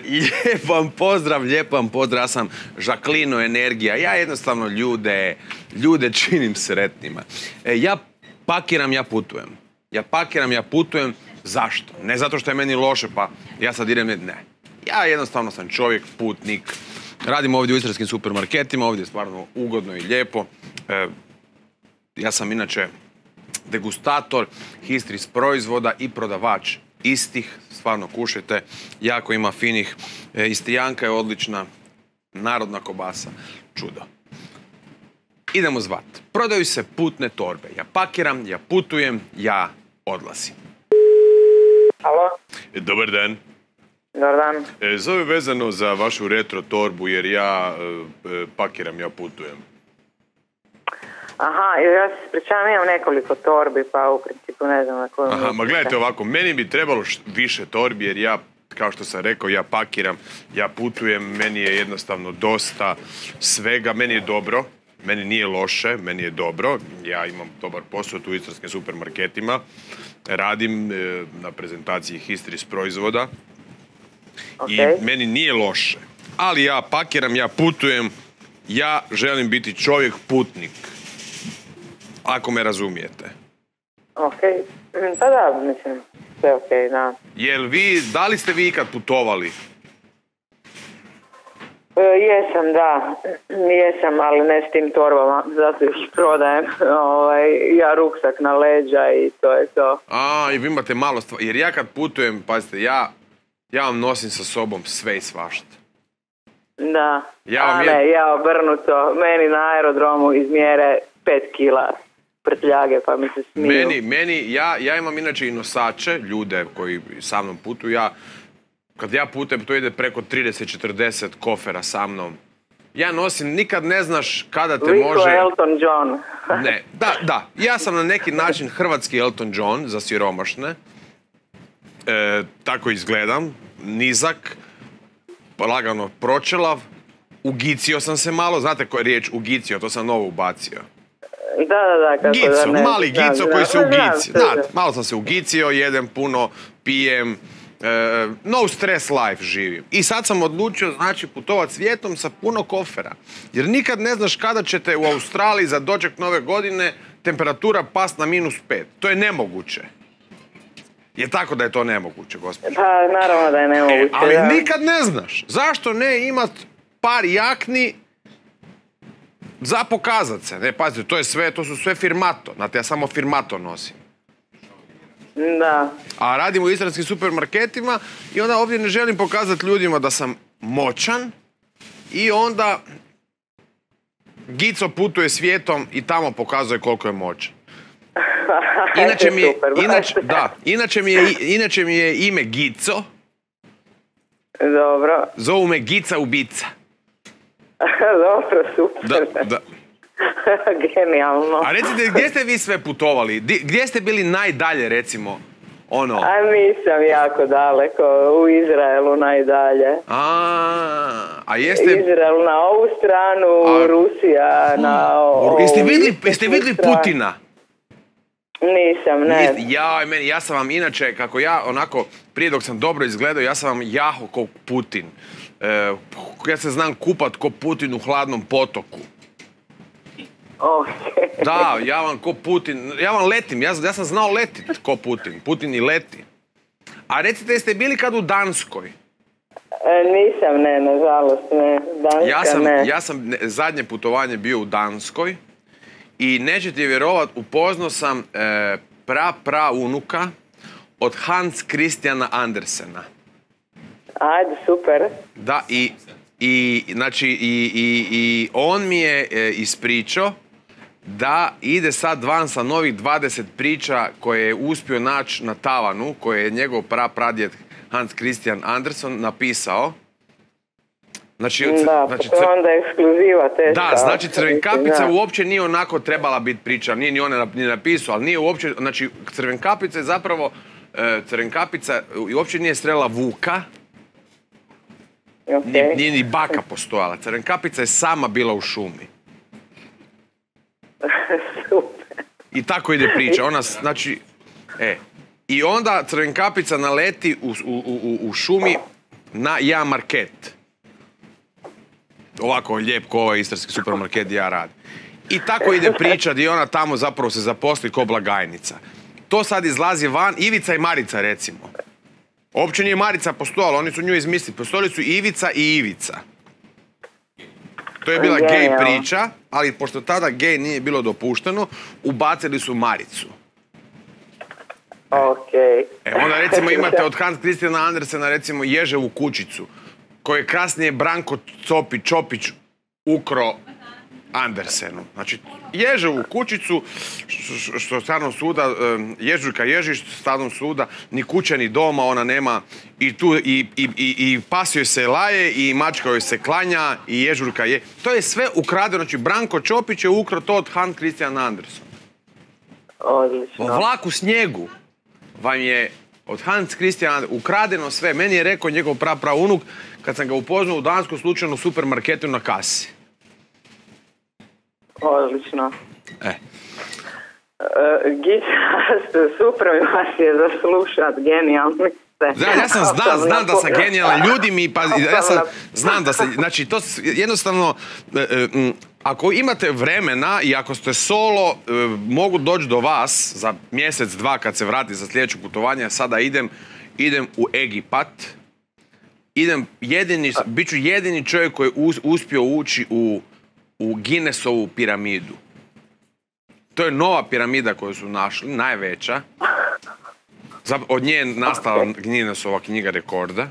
lijep vam pozdrav, ja sam Žaklino Energija, ja jednostavno ljude činim sretnima. Ja pakiram, ja putujem, zašto? Ne zato što je meni loše, pa ja sad idem, ne. Ja jednostavno sam čovjek, putnik, radim ovdje u istarskim supermarketima, ovdje je stvarno ugodno i lijepo. Ja sam inače degustator Histris proizvoda i prodavač istih, stvarno kušajte, jako ima finih. Istrijanka je odlična, narodna kobasa, čudo. Idemo zvat. Prodaju se putne torbe. Ja pakiram, ja putujem, ja odlazim. Alo? Dobar dan. Dobar dan. Zove vezano za vašu retro torbu jer ja pakiram, ja putujem. Aha, ja se ispričavam, imam nekoliko torbi, pa u principu ne znam na koju... Aha, ma gledajte ovako, meni bi trebalo više torbi jer ja, kao što sam rekao, ja pakiram, ja putujem, meni je jednostavno dosta svega, meni je dobro, meni nije loše, meni je dobro, ja imam dobar posao tu u istarskim supermarketima, radim na prezentaciji Histris proizvoda i meni nije loše, ali ja pakiram, ja putujem, ja želim biti čovjek putnik. Ako me razumijete. Okej, pa da, mislim, sve okej, da. Da li ste vi ikad putovali? Jesam, da. Jesam, ali ne s tim torbama, zato još prodajem ja ruksak na leđa i to je to. I vi imate malo stvari. Jer ja kad putujem, pazite, ja vam nosim sa sobom sve i svašta. Da, ja obrnuto, meni na aerodromu izmjere 5 kila prtljage, pa mi se smiju. Ja imam inače i nosače, ljude koji sa mnom putuju. Kad ja putujem, to ide preko 30-40 kofera sa mnom. Ja nosim, nikad ne znaš kada te može... Viko Elton John. Ne, da. Ja sam na neki način hrvatski Elton John za siromašne. Tako izgledam. Nizak, lagano pročelav. Ugicio sam se malo. Znate koja je riječ ugicio? To sam novo ubacio. Da. Gico, mali gico koji se ugici. Malo sam se ugicio, jedem puno, pijem. No stress life živim. I sad sam odlučio, znači, putovat svijetom sa puno kofera. Jer nikad ne znaš kada ćete u Australiji za doček nove godine temperatura past na -5. To je nemoguće. Je tako da je to nemoguće, gospođo? Pa, naravno da je nemoguće, ali nikad ne znaš. Zašto ne imat par jakni za pokazat se? Ne, pazite, to su sve firmato. Znate, ja samo firmato nosim. Da. A radim u istarskim supermarketima i onda ovdje ne želim pokazati ljudima da sam moćan i onda Gico putuje svijetom i tamo pokazuje koliko je moćan. Inače mi je ime Gico. Dobro. Zovu me Gica Ubica. Dobro, super. Da. Genijalno. A recite, gdje ste vi sve putovali? Gdje ste bili najdalje, recimo, ono? Nisam jako daleko, u Izraelu najdalje. A jeste... Izrael na ovu stranu, Rusija na ovu... Jeste vidjeli Putina? Nisam, ne. Ja sam vam inače, kako ja onako, prije dok sam dobro izgledao, ja sam vam jaho ko Putin. Ja se znam kupat ko Putin u hladnom potoku. Okay. Da, ja vam ko Putin, ja vam letim, ja sam znao letit ko Putin. Putin i leti. A recite, jeste bili kad u Danskoj? Nisam, ne, nažalost, ne. Danska, ne. Ja sam zadnje putovanje bio u Danskoj i nećete vjerovat, upoznao sam unuka od Hans Christiana Andersena. Ajde, super. Da, i on mi je ispričao da ide sad van sa novih 20 priča koje je uspio naći na tavanu, koje je njegov pradjed Hans Christian Andersen napisao. Znači, to je onda ekskluziva teška. Da, znači Crvenkapica uopće nije onako trebala biti priča, nije ni ona ni napisao, ali nije uopće, znači Crvenkapica je zapravo, Crvenkapica uopće nije strela Vuka, nije ni baka postojala. Crvenkapica je sama bila u šumi. Super. I tako ide priča. Ona, znači, i onda Crvenkapica naleti u šumi na jedan market. Ovako lijep ko ovaj istarski supermarket gdje ja radim. I tako ide priča gdje ona tamo zapravo se zaposli ko blagajnica. To sad izlazi van, Ivica i Marica recimo. Uopće nije Marica postojala, oni su nju izmislili. Postojali su Ivica i Ivica. To je bila gej priča, ali pošto tada gej nije bilo dopušteno, ubacili su Maricu. Okej. Onda recimo imate od Hans Christiana Andersena recimo Ježevu kućicu, koju je kasnije Branko Čopić ukro Andersenu. Znači, Ježevu kućicu, što Starnog suda, Ježuljka Ježić, Starnog suda, ni kuće ni doma, ona nema, i pas joj se laje, i mačka joj se klanja, i Ježuljka je... To je sve ukradeno, znači Branko Čopić je ukro to od Hans Christian Andersen. Odlično. Vlak u snijegu vam je od Hans Christian ukradeno sve. Meni je rekao njegov praunuk kad sam ga upoznao u Danskoj slučajno u supermarketu na kasi. Odlično. Gica, super mi vas je za slušat, genijalni ste. Ja sam znam da sam genijalan, ljudi mi, pa ja sam znam da sam, znači to jednostavno, ako imate vremena i ako ste solo, mogu doći do vas za mjesec, dva kad se vrati za sljedeće putovanje, sada idem u Egipat, bit ću jedini čovjek koji je uspio ući u Guinnessovu piramidu. To je nova piramida koju su našli, najveća. Od nje je nastala Guinnessova knjiga rekorda.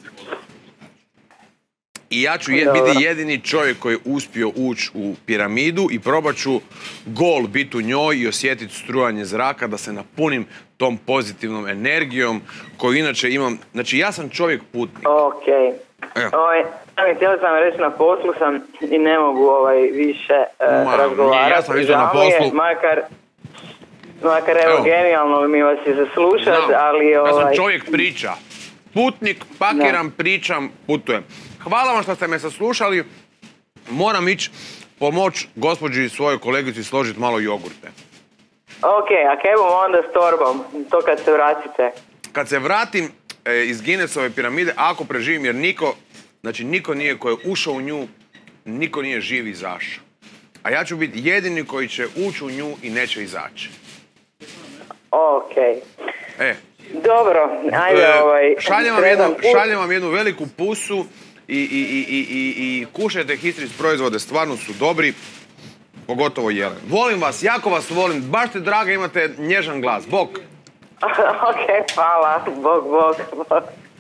I ja ću biti jedini čovjek koji je uspio ući u piramidu i probat ću gol biti u njoj i osjetiti strujanje zraka, da se napunim tom pozitivnom energijom koju inače imam. Znači, ja sam čovjek putnik. Okej. Htjela sam reći, na poslu sam i ne mogu više razgovarati. Ja sam isto na poslu. Makar evo, genijalno mi vas je zaslušati, ali... Ja sam čovjek priča. Putnik, pakiram, pričam, putujem. Hvala vam što ste me saslušali. Moram ići pomoć gospođi svojoj kolegici složiti malo jogurte. Okej, a kaj bomo onda s torbom? To kad se vratite? Kad se vratim iz Guinnessove piramide, ako preživim, jer niko nije koji je ušao u nju, niko nije živ izašao. A ja ću biti jedini koji će ući u nju i neće izaći. Okej. Dobro, ajde šaljem vam jednu veliku pusu i kušajte Histris proizvode, stvarno su dobri, pogotovo jelen. Volim vas, jako vas volim, baš ste draga, imate nježan glas. Bok! Okej, hvala, bok.